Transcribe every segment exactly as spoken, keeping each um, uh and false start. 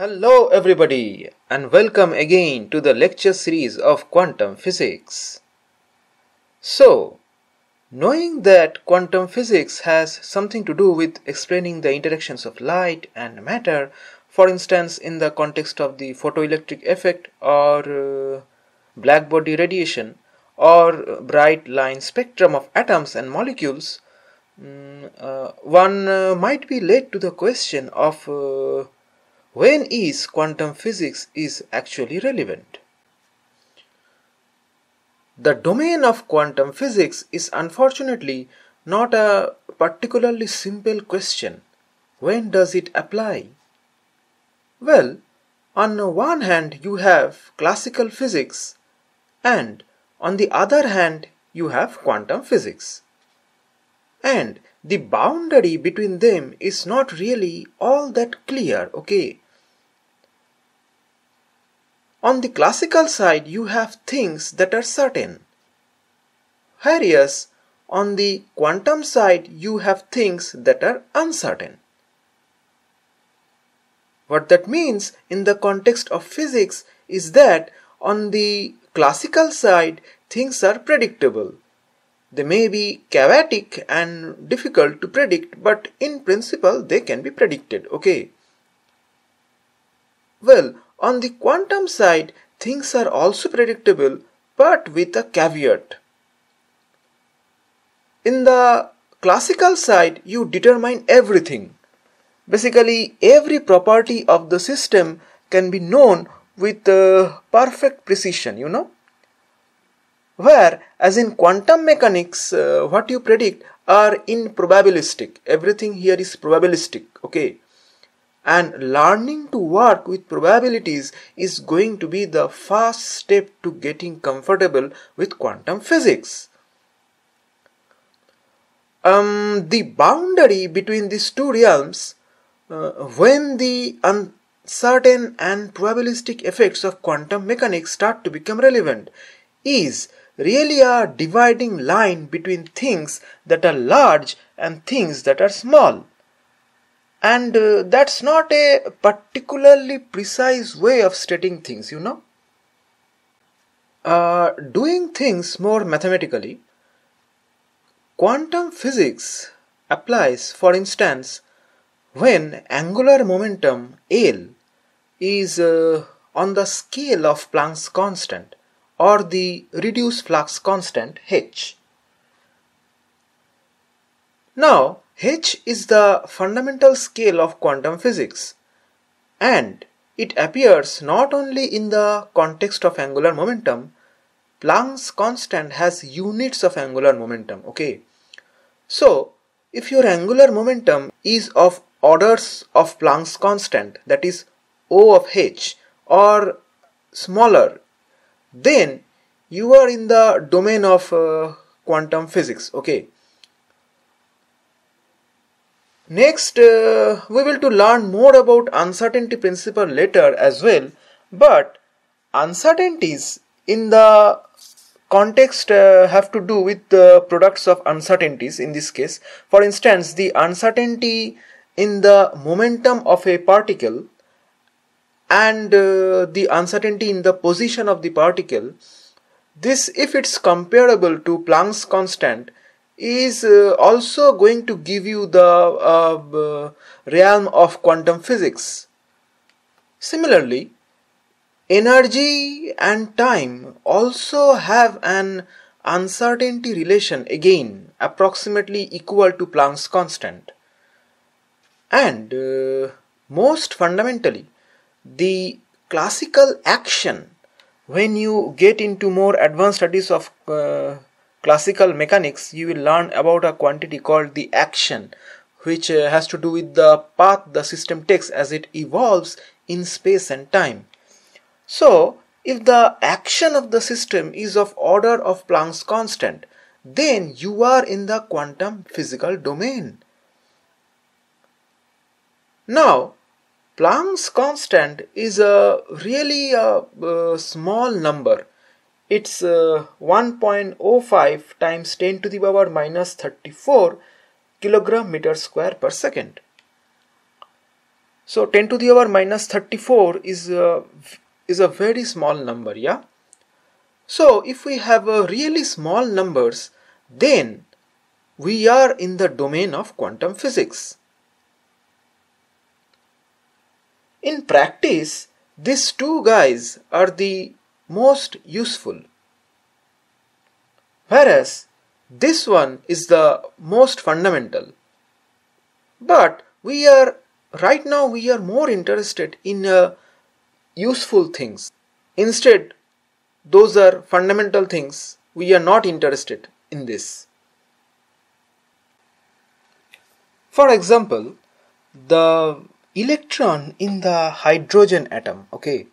Hello everybody and welcome again to the lecture series of quantum physics. So, knowing that quantum physics has something to do with explaining the interactions of light and matter, for instance in the context of the photoelectric effect or uh, black body radiation or bright line spectrum of atoms and molecules, um, uh, one uh, might be led to the question of uh, when is quantum physics is actually relevant? The domain of quantum physics is unfortunately not a particularly simple question. When does it apply? Well, on the one hand you have classical physics and on the other hand you have quantum physics. And the boundary between them is not really all that clear, okay? On the classical side, you have things that are certain, whereas on the quantum side, you have things that are uncertain. What that means in the context of physics is that on the classical side, things are predictable. They may be chaotic and difficult to predict, but in principle, they can be predicted, okay? Well, on the quantum side, things are also predictable, but with a caveat. In the classical side, you determine everything. Basically, every property of the system can be known with uh, perfect precision, you know. Where, as in quantum mechanics, uh, what you predict are improbabilistic. Everything here is probabilistic, okay. And learning to work with probabilities is going to be the first step to getting comfortable with quantum physics. Um, the boundary between these two realms, uh, when the uncertain and probabilistic effects of quantum mechanics start to become relevant, is really a dividing line between things that are large and things that are small. And uh, that's not a particularly precise way of stating things, you know. Uh, doing things more mathematically, quantum physics applies, for instance, when angular momentum L is uh, on the scale of Planck's constant or the reduced flux constant H. Now, H is the fundamental scale of quantum physics, and it appears not only in the context of angular momentum. Planck's constant has units of angular momentum, okay. So, if your angular momentum is of orders of Planck's constant, that is O of H, or smaller, then you are in the domain of uh, quantum physics, okay. Next, uh, we will to learn more about uncertainty principle later as well, but uncertainties in the context uh, have to do with the products of uncertainties in this case. For instance, the uncertainty in the momentum of a particle and uh, the uncertainty in the position of the particle, this, if it's comparable to Planck's constant, is uh, also going to give you the uh, uh, realm of quantum physics. Similarly, energy and time also have an uncertainty relation, again approximately equal to Planck's constant. And uh, most fundamentally, the classical action, when you get into more advanced studies of uh, classical mechanics, you will learn about a quantity called the action, which uh, has to do with the path the system takes as it evolves in space and time. So, if the action of the system is of order of Planck's constant, then you are in the quantum physical domain. Now, Planck's constant is a really a, a small number. It's uh, one point zero five times ten to the power minus thirty-four kilogram meter square per second. So ten to the power minus thirty-four is a, is a very small number, yeah. So if we have a really small numbers, then we are in the domain of quantum physics. In practice, these two guys are the most useful, whereas this one is the most fundamental. But we are right now we are more interested in uh, useful things. Instead, those are fundamental things. We are not interested in this. For example, the electron in the hydrogen atom, okay.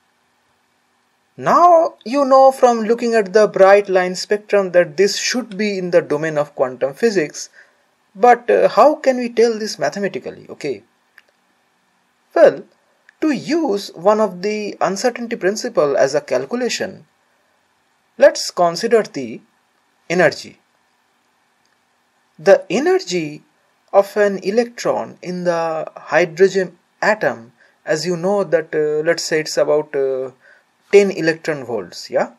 Now you know from looking at the bright line spectrum that this should be in the domain of quantum physics, but uh, how can we tell this mathematically, okay? Well, to use one of the uncertainty principle as a calculation, let's consider the energy. The energy of an electron in the hydrogen atom, as you know that uh, let's say it's about uh, ten electron volts, yeah.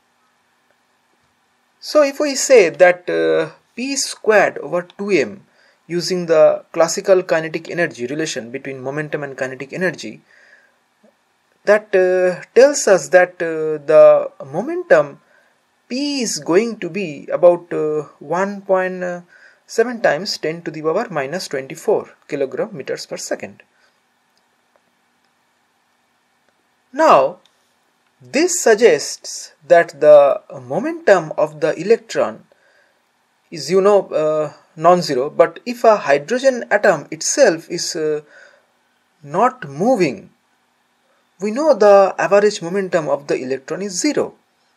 So if we say that uh, P squared over two m using the classical kinetic energy relation between momentum and kinetic energy, that uh, tells us that uh, the momentum P is going to be about uh, one point seven times ten to the power minus twenty-four kilogram meters per second. Now, this suggests that the momentum of the electron is, you know, uh, non-zero, but if a hydrogen atom itself is uh, not moving, we know the average momentum of the electron is zero.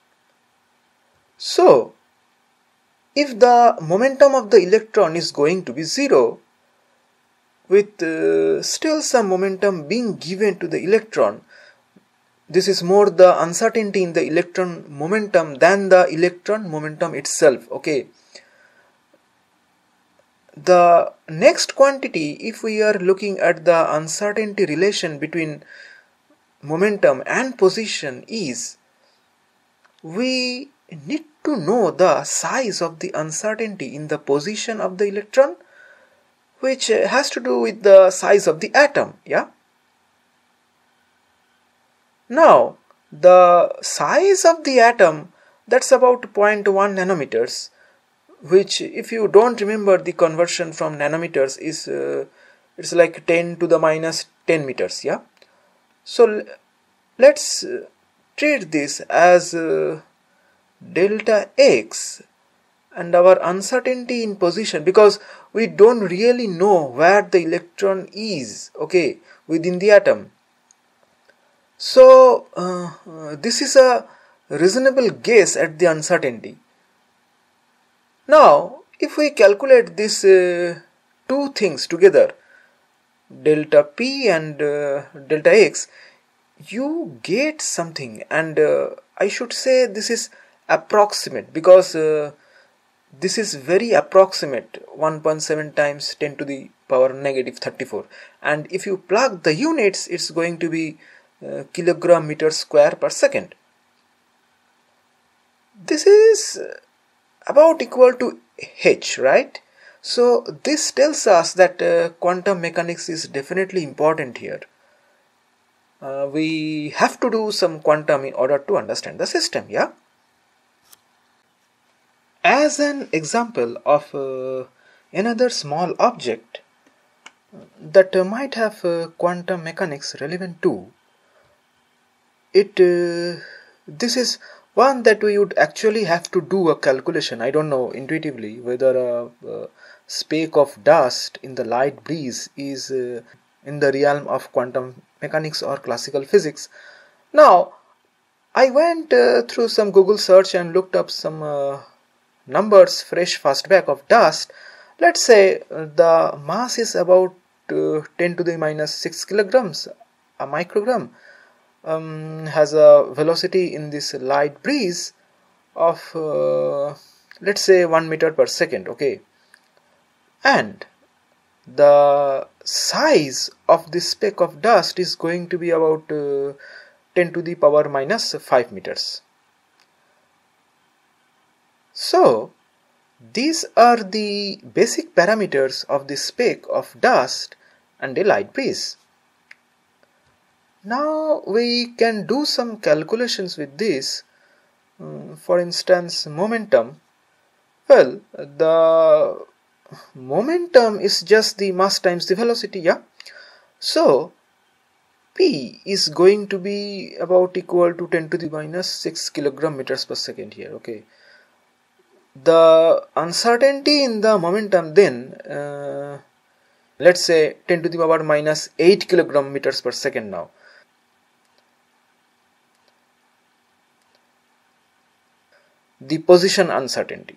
So, if the momentum of the electron is going to be zero, with uh, still some momentum being given to the electron, this is more the uncertainty in the electron momentum than the electron momentum itself, okay. The next quantity, if we are looking at the uncertainty relation between momentum and position, is we need to know the size of the uncertainty in the position of the electron, which has to do with the size of the atom, yeah. Now, the size of the atom, that's about zero point one nanometers, which, if you don't remember the conversion from nanometers, is uh, it's like ten to the minus ten meters, yeah. So let's uh, treat this as uh, delta x and our uncertainty in position, because we don't really know where the electron is, okay, within the atom. So uh, uh, this is a reasonable guess at the uncertainty. Now, if we calculate these uh, two things together, delta p and uh, delta x, you get something, and uh, I should say this is approximate, because uh, this is very approximate, one point seven times ten to the power negative thirty-four, and if you plug the units, it's going to be uh, kilogram meter square per second. This is about equal to h, right? So this tells us that uh, quantum mechanics is definitely important here. Uh, we have to do some quantum in order to understand the system, yeah? As an example of uh, another small object that uh, might have uh, quantum mechanics relevant to, it uh, this is one that we would actually have to do a calculation. I don't know intuitively whether a, a speck of dust in the light breeze is uh, in the realm of quantum mechanics or classical physics. Now, I went uh, through some Google search and looked up some uh, numbers, fresh fast back of dust. Let's say uh, the mass is about uh, ten to the minus six kilograms, a microgram. Um, has a velocity in this light breeze of uh, let's say one meter per second, okay, and the size of this speck of dust is going to be about uh, ten to the power minus five meters. So these are the basic parameters of the speck of dust and a light breeze. Now we can do some calculations with this. Um, for instance, momentum. Well, the momentum is just the mass times the velocity, yeah? So P is going to be about equal to ten to the minus six kilogram meters per second here, okay? The uncertainty in the momentum then, uh, let's say ten to the power minus eight kilogram meters per second now. The position uncertainty.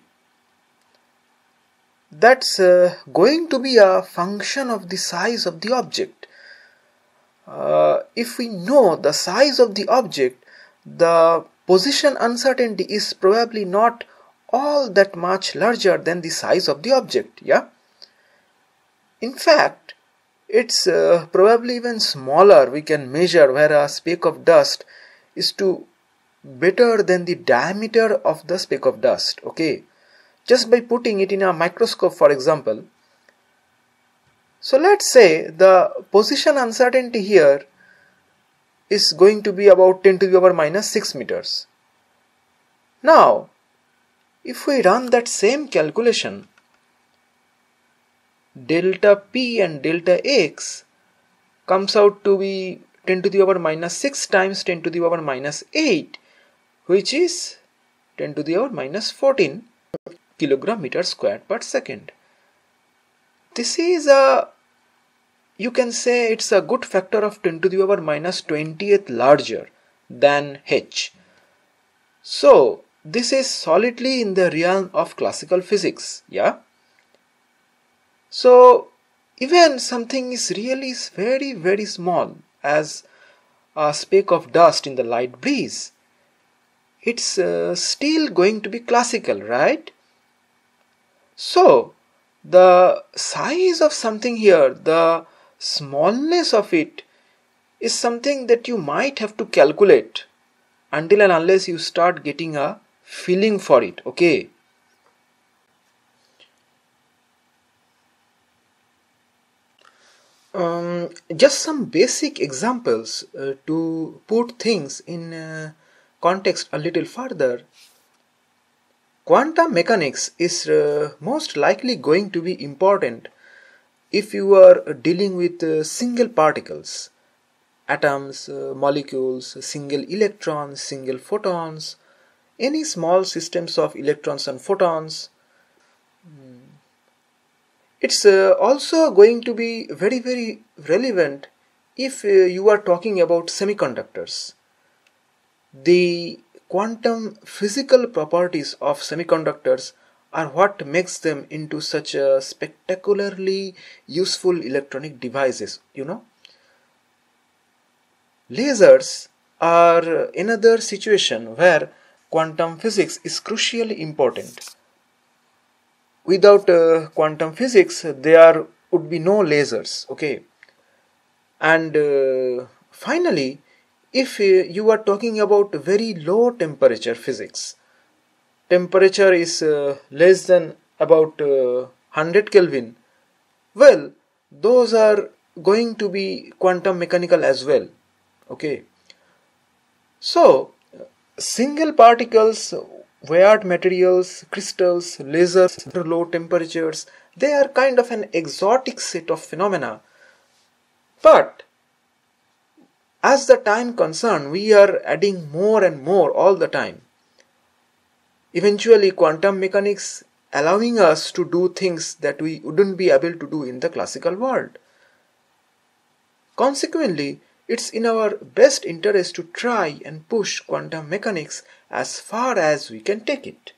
That's uh, going to be a function of the size of the object. Uh, if we know the size of the object, the position uncertainty is probably not all that much larger than the size of the object, yeah? In fact, it's uh, probably even smaller. We can measure where a speck of dust is to better than the diameter of the speck of dust, okay? Just by putting it in a microscope, for example. So let's say the position uncertainty here is going to be about ten to the power minus six meters. Now, if we run that same calculation, delta P and delta X comes out to be ten to the power minus six times ten to the power minus eight, which is ten to the power minus fourteen kilogram meter squared per second. This is a, you can say it's a good factor of ten to the power minus twentieth larger than H. So this is solidly in the realm of classical physics, yeah? So even something is really very very small as a speck of dust in the light breeze, it's uh, still going to be classical, right? So the size of something here, the smallness of it, is something that you might have to calculate until and unless you start getting a feeling for it, okay? Um, just some basic examples uh, to put things in uh, context a little further. Quantum mechanics is uh, most likely going to be important if you are dealing with uh, single particles, atoms, uh, molecules, single electrons, single photons, any small systems of electrons and photons. It's uh, also going to be very very relevant if uh, you are talking about semiconductors. The quantum physical properties of semiconductors are what makes them into such a spectacularly useful electronic devices, you know. Lasers are another situation where quantum physics is crucially important. Without uh, quantum physics, there would be no lasers, okay? And uh, finally, if uh, you are talking about very low temperature physics, temperature is uh, less than about uh, one hundred Kelvin, well, those are going to be quantum mechanical as well, okay? So, single particles, weird materials, crystals, lasers, low temperatures, they are kind of an exotic set of phenomena. But as the time concerned, we are adding more and more all the time. Eventually, quantum mechanics allowing us to do things that we wouldn't be able to do in the classical world. Consequently, it's in our best interest to try and push quantum mechanics as far as we can take it.